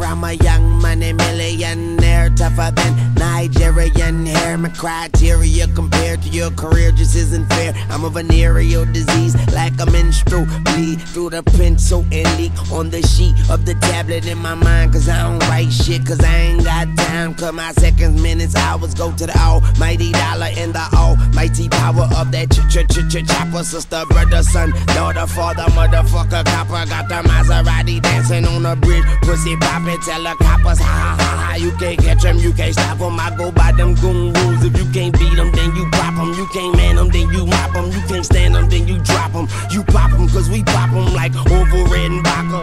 I'm a young money millionaire, tougher than Nigerian hair. My criteria compared to your career just isn't fair. I'm a venereal disease, like a menstrual bleed through the pencil and leak on the sheet of the tablet in my mind. Cause I don't write shit, cause I ain't got time. Cause my seconds, minutes, hours go to the almighty dollar and the almighty power of that chopper. Sister, brother, son, daughter, father, motherfucker, copper. Got the Maserati dancing on the bridge, pussy poppin', tell the coppers, ha ha ha ha. You can't catch them, you can't stop them. I go by them goon rules. If you can't beat them, then you pop them. You can't man them, then you mop them. You can't stand them, then you drop them. You pop them, cause we pop them like over red and vodka.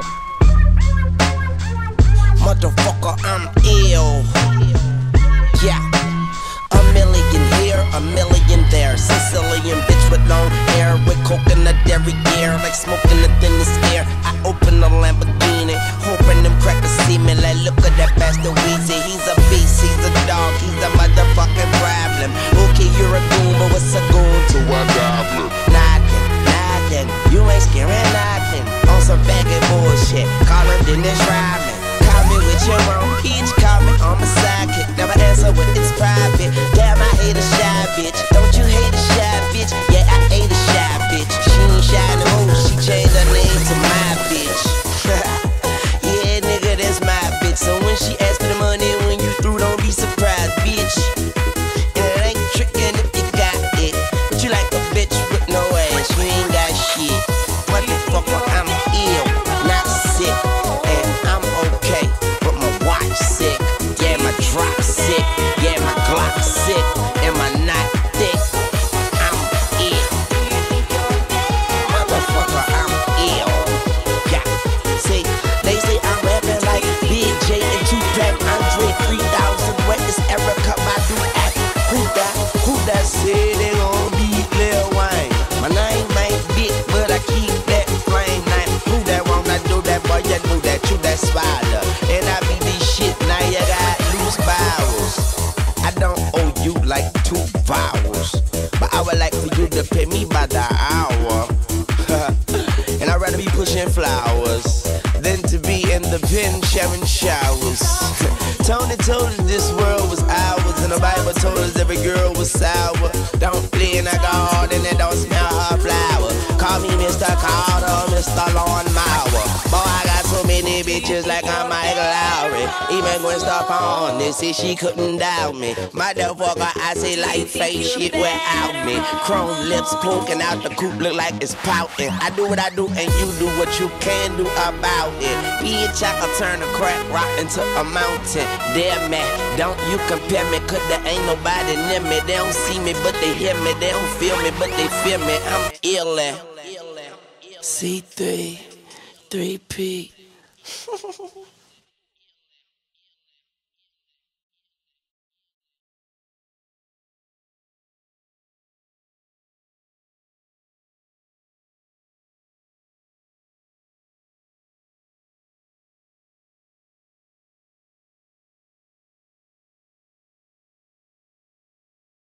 Motherfucker, I'm ill. Yeah. A million here, a million there. Sicilian bitch with long hair, with coconut derriere, like smoking the thinnest air. I open a Lamborghini, hoping them crackers see me. Like, look at that bastard Weezy. He's a beast, he's a dog, he's a motherfucking problem. Okay, you're a goon, but what's a goon to a goblin? Nothing, you ain't scaring nothing. On some baggy bullshit, call him Dennis Rodman. Call me with your own peach, call me on my sidekick. Never answer when it's private. Damn, I hate a shy bitch. Don't you hate a shy bitch? Yeah, I hate a shy bitch. She ain't shy no more, she changed her name to my bitch. Yeah, nigga, that's my bitch. So when she asks for the money, when you through, don't be surprised, bitch. And it ain't trickin' if you got it, but you like a bitch with no ass, you ain't got shit. Motherfucker, I'm ill, not sick. And I'm okay, but my watch sick. Yeah, my drop sick. Yeah, my Glock sick. And my knot thick. I'm ill. Motherfucker, I'm ill. Yeah, see, they say I'm rapping like Deejay and Tupac. Andre 3000, wet is Erica, my do act. Who that said they gon' beat Lil Wayne? My name ain't big, but I keep that flame name. Who that wanna do that, boy? You know that you that spider. And I be this shit, now you got loose bowels. I don't owe you like 2 vowels, but I would like for you to pay me by the hour. And I'd rather be pushing flowers than to be in the pen sharing showers. Tony told us this world was ours, and the Bible told us every girl was sour. Don't play in a garden and don't smell her flower. Call me Mr. Carter, Mr. Lawn Mower. Boy, I got so many bitches like I'm Michael Lowry. Even Gwen Stefani said she couldn't doubt me. Motherfucker, I say like face shit without me. Chrome lips poking out the coupe look like it's pouting. I do what I do and you do what you can do about it. Bitch, I can turn a crack rock into a mountain. Damn man, don't you compare me, cause there ain't nobody near me. They don't see me, but they hear me. They don't feel me, but they feel me. I'm ill at C3, 3P.